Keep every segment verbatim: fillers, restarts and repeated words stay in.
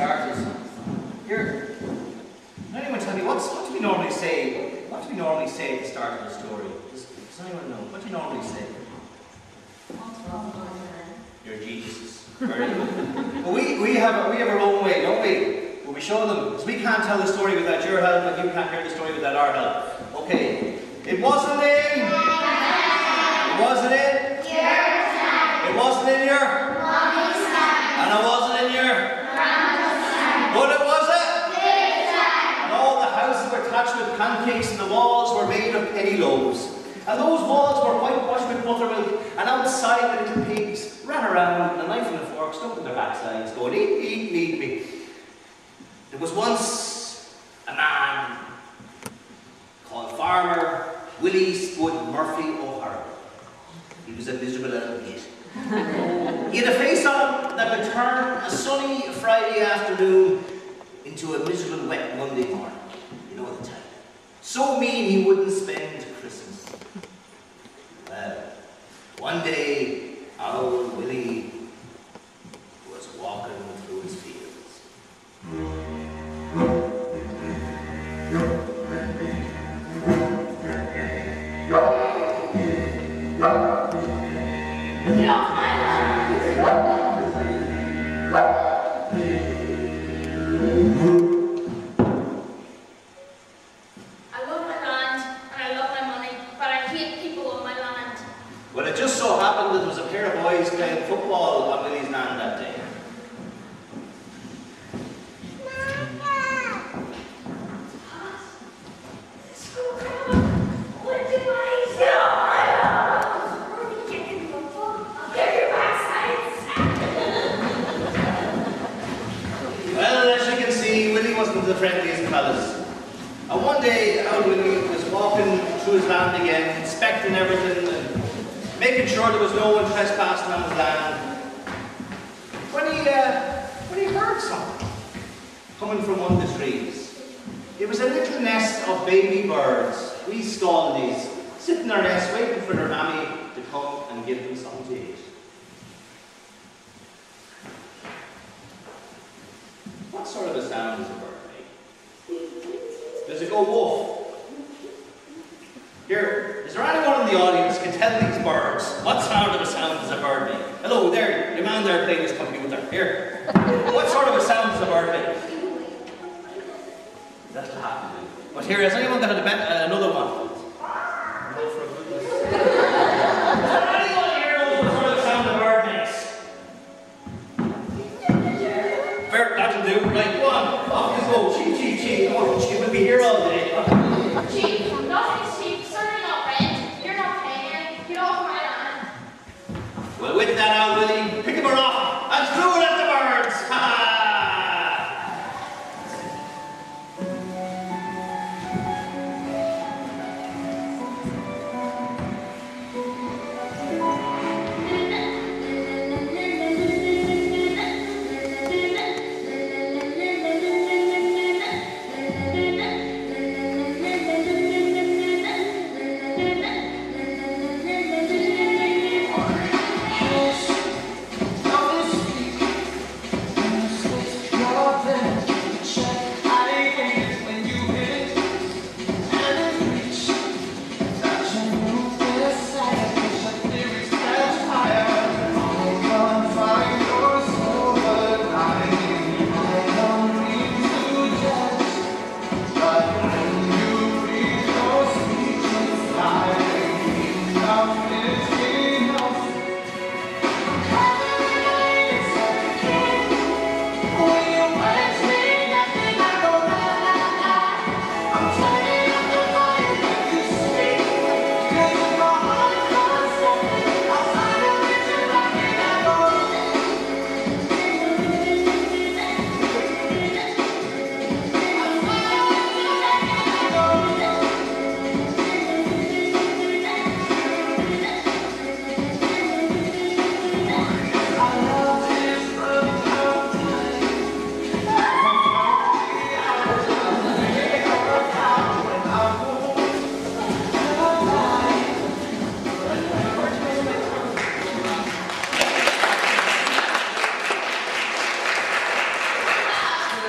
started. Here, can anyone tell me what's, what do we normally say? What do we normally say at the start of the story? Does, does anyone know? What do you normally say? You're geniuses. Very good. But we, we, have, we have our own way, don't we? But we show them, because we can't tell the story without your help, and you can't hear the story without our help. Okay. It wasn't in. It wasn't in. It wasn't in your. And it wasn't in your. But it was it. And all the houses were thatched with pancakes, and the walls were made of penny loaves. And those walls were whitewashed with buttermilk, and outside the little pigs ran around, a knife and a fork stuck in their backsides, going, eat, eat, eat me. There was once a man called Farmer Willie Spud Murphy O'Hara. He was a miserable little git. He had a face on him that would turn a sunny Friday afternoon into a miserable wet Monday morning. You know the type. So mean he wouldn't spend Christmas. Well, one day, our old Willie was walking through his fields. Well, it just so happened that there was a pair of boys playing football on Willie's land that day. Well, as you can see, Willie wasn't the friendliest of fellas. And one day, old Willie was walking through his land again, inspecting everything and making sure there was no one trespassing on his land, when he, uh, when he heard something coming from one of the trees. It was a little nest of baby birds, wee scaldies, sitting in their nest waiting for their mammy to come and give them something to eat. What sort of a sound does a bird make? Does it go woof? Here, is there anyone in the audience can tell these birds what sort of a sound does a bird make? Hello, there, your man there playing his computer. Here. What sort of a sound does a bird make? That's what happened. But here, has anyone got a, uh, another one? No, for goodness. Is there anyone here knows what sort of sound a bird makes? Fair, that'll do. Right, go on. Off you go. Cheep, cheep, cheep. Oh, she will be here all day. Cheap, nothing's cheap. Certainly not rent. You're not paying. Get off my land. Well, with that out, Willie, pick him off and throw it at the birds. Ha ha!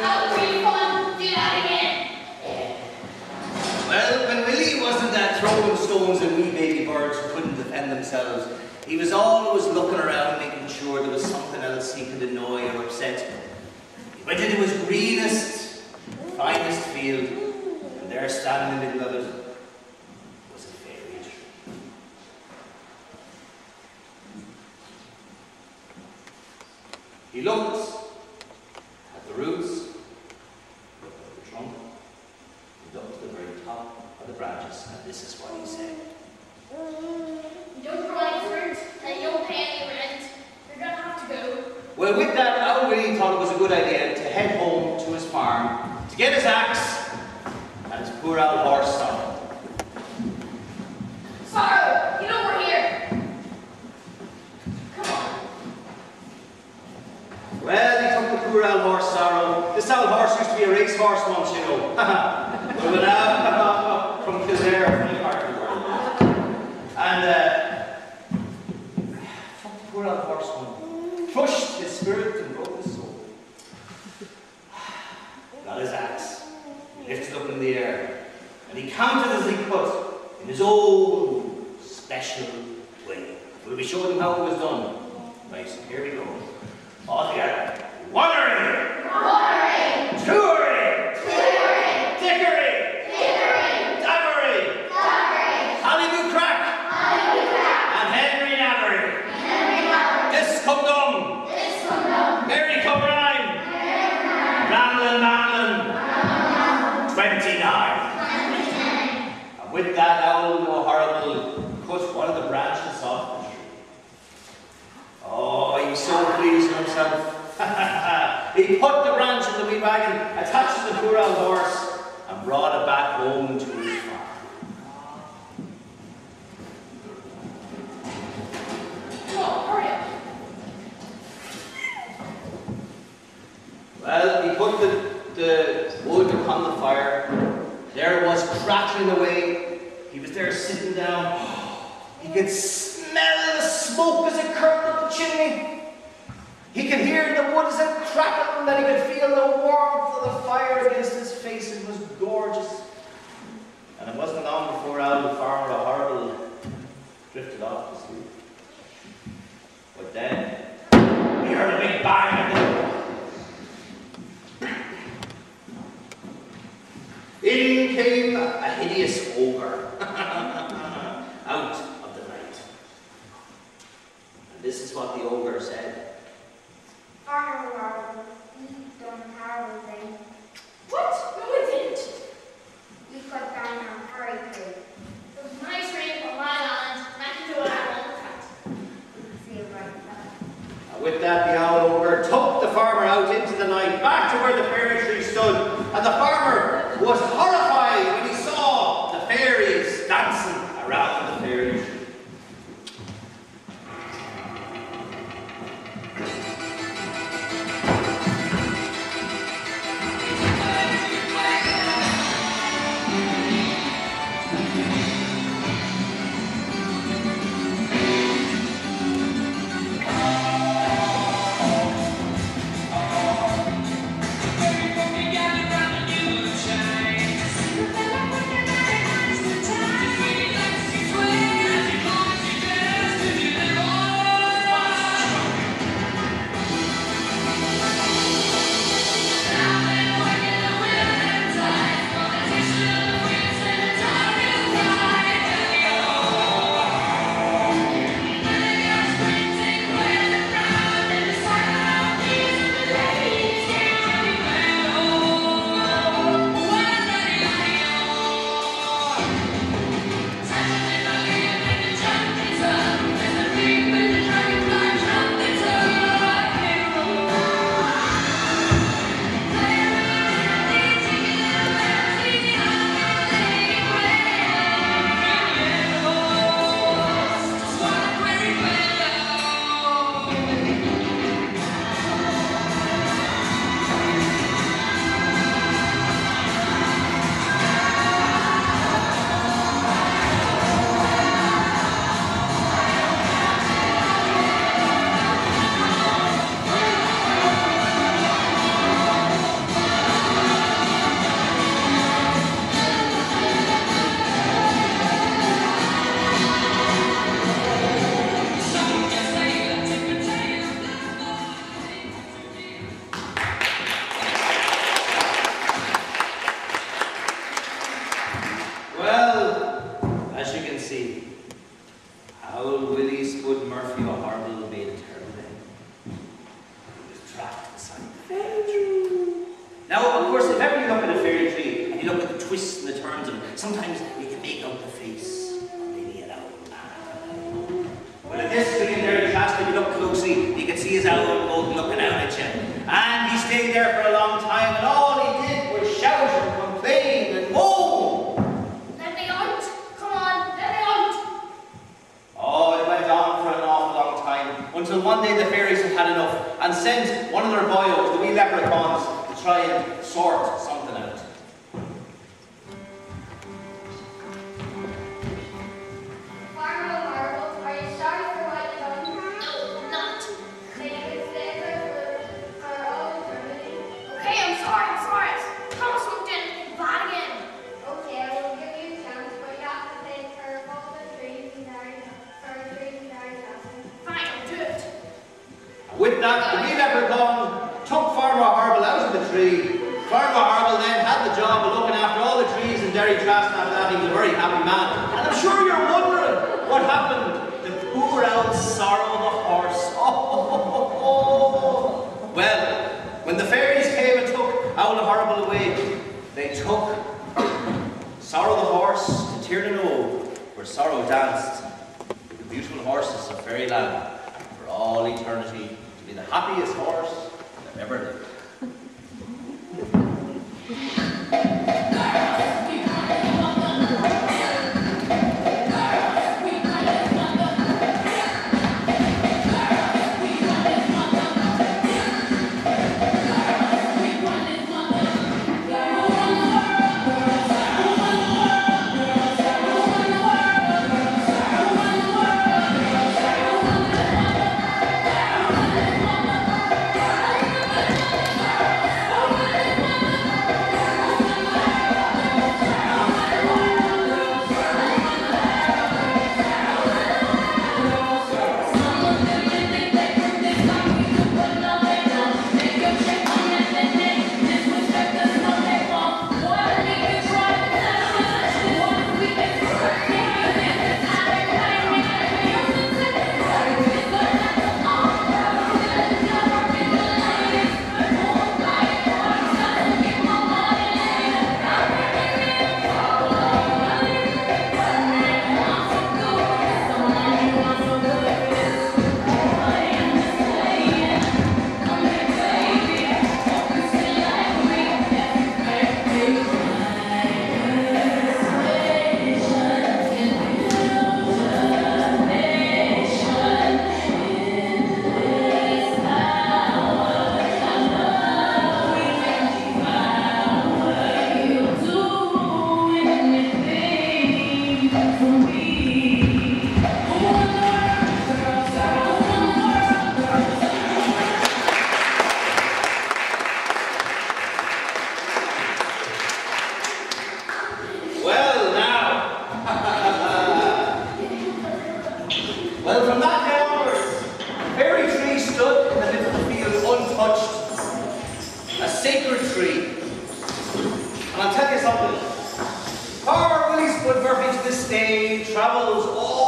That was really fun. Do that again. Well, when Willie wasn't that throwing stones at wee baby birds who couldn't defend themselves, he was always looking around, making sure there was something else he could annoy or upset. He went into his greenest, finest field, and there, standing in the middle of it, was a fairy tree. He looked at the roots, looked at the trunk, he looked at the very top of the branches, and this is what he said. You don't grow any fruit, and you don't pay any rent. You're gonna have to go. Well, with that, Al really thought it was a good idea to head home to his farm, to get his axe and his poor old horse Sorrow. Sorrow, get over here. Come on. Well, he took the poor old horse Sorrow. This old horse used to be a racehorse once, you know. But we're now from Kildare, from the part of the world. And, uh, took the poor old horse home, crushed his spirit and broke his soul. Got his axe, he lifted it up in the air, and he counted as he could in his own special way. We'll be showing him how it was done. Right, so here we go. All together. One-ering! Watering. Two-ering! Clearing. Dickory! Clearing. Daggery! Daggery. Hallyboo crack! Hallelujah. And Henry Navery! Henry Navery. This come dum! This come down. Mary come rhyme! Mary Navery. Ramlin Manlin! Twenty-nine! Twenty-nine. And with that owl O'Horrible cut one of the branches off the tree. Oh, he was so pleased with himself. He put the branch in the wee wagon, attached to the poor old horse, and brought it back home to his farm. Come on, hurry up. Well, he put the, the wood upon the fire. There it was, crackling away. He was there sitting down. He could smell the smoke as it curled up the chimney. He could hear the wood as it crackled, and he could feel the warmth of the fire against his face. It was gorgeous. And it wasn't long before old Farmer O'Horrible drifted off to sleep. But then, he heard a big bang at the door. In came a hideous ogre out of the night. And this is what the ogre said. Farmer O'Horrible, you've done a horrible thing. What? No, it didn't. You cut down our cherry tree. It was my tree on my land, and I can do what I want with it. See you right now. And with that, the owl ogre took the farmer out into the night, back to where the fairy tree stood. And the farmer was horrified when he saw the fairies dancing around the fairy tree. Together around the new shine. course, if ever you look at a fairy tree and you look at the twists and the turns of it, sometimes you can make out the face or maybe an owl. Well, in this tree in Derry Castle, if you look closely, you can see his owl both looking out at you. And he stayed there for a long time, and all he did was shout and complain and moan. Let me out! Come on, let me out! Oh, it went on for an awful long time, until one day the fairies had had enough and sent one of their boyos, the wee leprechauns, to try and sort something out. Farmer Marvel, are you sorry for what you've done? No, I'm not. Then you can stay there for for all eternity. Okay, I'm sorry, I'm sorry. Thomas moved in. Bad again. Okay, I will give you a chance, but you have to take care of all the trees and Derry, for trees and Derry Castle. Fine, I'll do it. With that, the wee leprechaun took Farmer Horrible out of the tree. Farmer Horrible then had the job of looking after all the trees in Derry Castle. After that, he was a very happy man. And I'm sure you're wondering what happened to poor old Sorrow the horse. Oh, well, when the fairies came and took Owl Horrible away, they took Sorrow the horse to Tirnano, where Sorrow danced with the beautiful horses of fairyland for all eternity, to be the happiest horse that ever lived. Well, from that day onwards, the fairy tree stood in the middle of the field untouched. A sacred tree. And I'll tell you something. Poor Willie Spudmurphy to this day travels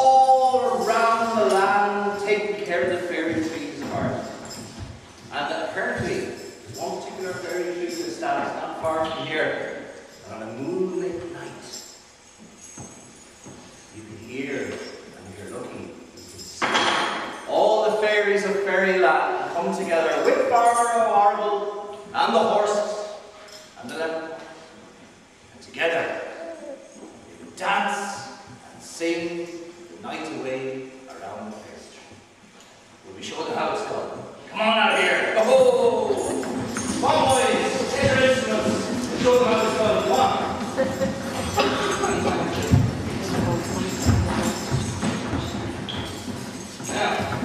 all around the land taking care of the fairy trees of Ireland. And apparently, one particular fairy tree that stands not far from here, and on a moonlit night, you can hear, and if you're lucky, you can see all the fairies of fairyland come together with Farmer O'Horrible and the horses and the leopard. And together, they would dance and sing the night away around the fairy tree. Will we show them how it's done? Come on out here. Oh! Come on, boys. Take your instruments and show them how it's done. Come on. Now.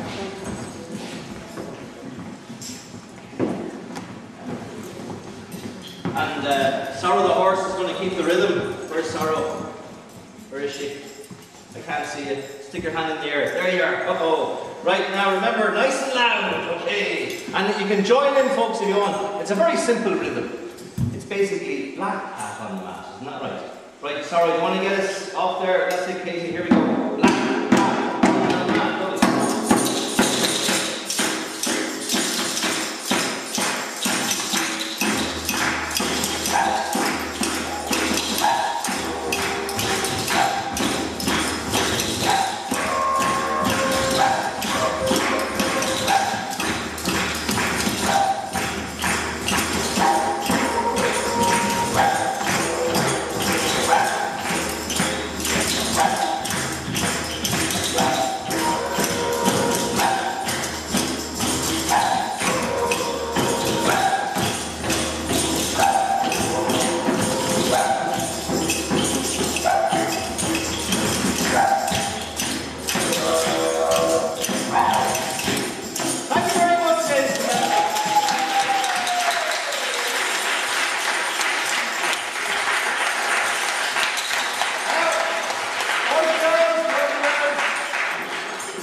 And uh, Sorrow the horse is going to keep the rhythm. Where's Sorrow? Where is she? I can't see you. Stick your hand in the air. There you are. Uh-oh. Right, now remember, nice and loud, okay? And you can join in, folks, if you want. It's a very simple rhythm. It's basically black hat on the mat, isn't that right? Right, sorry, you want to get us off there? Let's say Katie, here we go. Black hat on the mat. Go.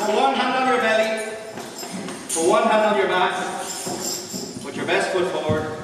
put one hand on your belly, put one hand on your back, put your best foot forward.